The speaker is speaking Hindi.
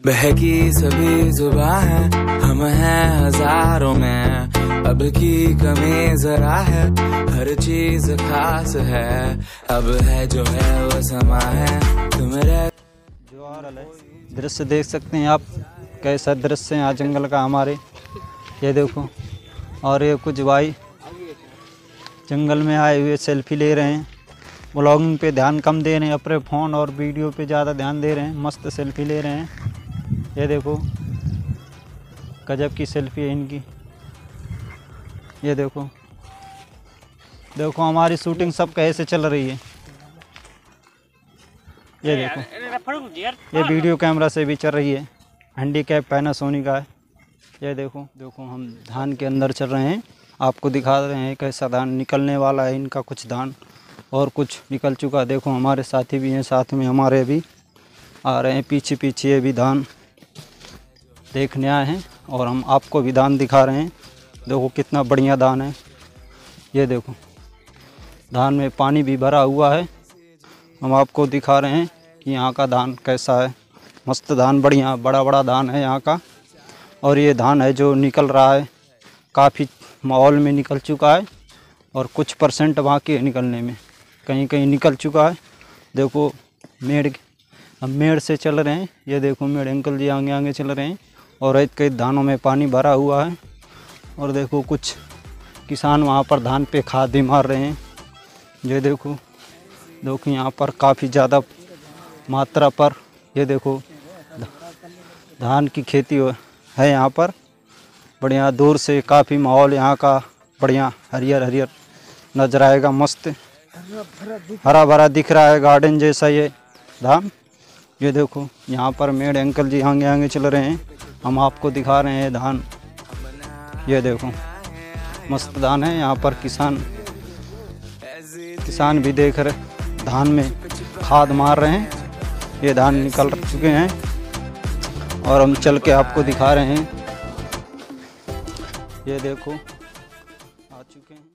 बहकी सभी जुबां है, हम हैं हजारों में, अब की कमी जरा है, हर चीज खास है, अब है जो है वो समा है, तुम रह जो आ रहा है दृश्य देख सकते हैं आप, कैसा दृश्य है यहाँ जंगल का हमारे। ये देखो, और ये कुछ भाई जंगल में आए हुए सेल्फी ले रहे हैं, व्लॉगिंग पे ध्यान कम दे रहे हैं, अपने फ़ोन और वीडियो पे ज़्यादा ध्यान दे रहे हैं, मस्त सेल्फी ले रहे हैं। ये देखो गजब की सेल्फी है इनकी। ये देखो देखो हमारी शूटिंग सब कैसे चल रही है। ये देखो ये वीडियो कैमरा से भी चल रही है, हैंडीकैप पैनासोनिक का है। ये देखो देखो हम धान के अंदर चल रहे हैं, आपको दिखा रहे हैं कैसा धान निकलने वाला है, इनका कुछ धान और कुछ निकल चुका। देखो हमारे साथी भी हैं, साथ में हमारे भी आ रहे हैं, पीछे पीछे ये भी धान देखने आए हैं और हम आपको भी धान दिखा रहे हैं। देखो कितना बढ़िया धान है। ये देखो धान में पानी भी भरा हुआ है, हम आपको दिखा रहे हैं कि यहाँ का धान कैसा है। मस्त धान, बढ़िया बड़ा बड़ा धान है यहाँ का। और ये धान है जो निकल रहा है, काफ़ी माहौल में निकल चुका है और कुछ परसेंट बाकी है निकलने में, कहीं कहीं निकल चुका है। देखो मेड़, हम मेड़ से चल रहे हैं। ये देखो मेड़ अंकल जी आगे आगे चल रहे हैं और एक कई धानों में पानी भरा हुआ है। और देखो कुछ किसान वहाँ पर धान पे खाद भी मार रहे हैं। ये देखो देखो यहाँ पर काफ़ी ज़्यादा मात्रा पर ये देखो धान की खेती है यहाँ पर। बढ़िया दूर से काफ़ी माहौल यहाँ का बढ़िया हरियर हरियर नजर आएगा, मस्त हरा भरा दिख रहा है, गार्डन जैसा ये धान। ये देखो यहाँ पर मेड़ अंकल जी आगे आगे चल रहे हैं, हम आपको दिखा रहे हैं धान। ये देखो मस्त धान है यहाँ पर। किसान भी देख रहे धान में खाद मार रहे हैं। ये धान निकल चुके हैं और हम चल के आपको दिखा रहे हैं। ये देखो आ चुके हैं।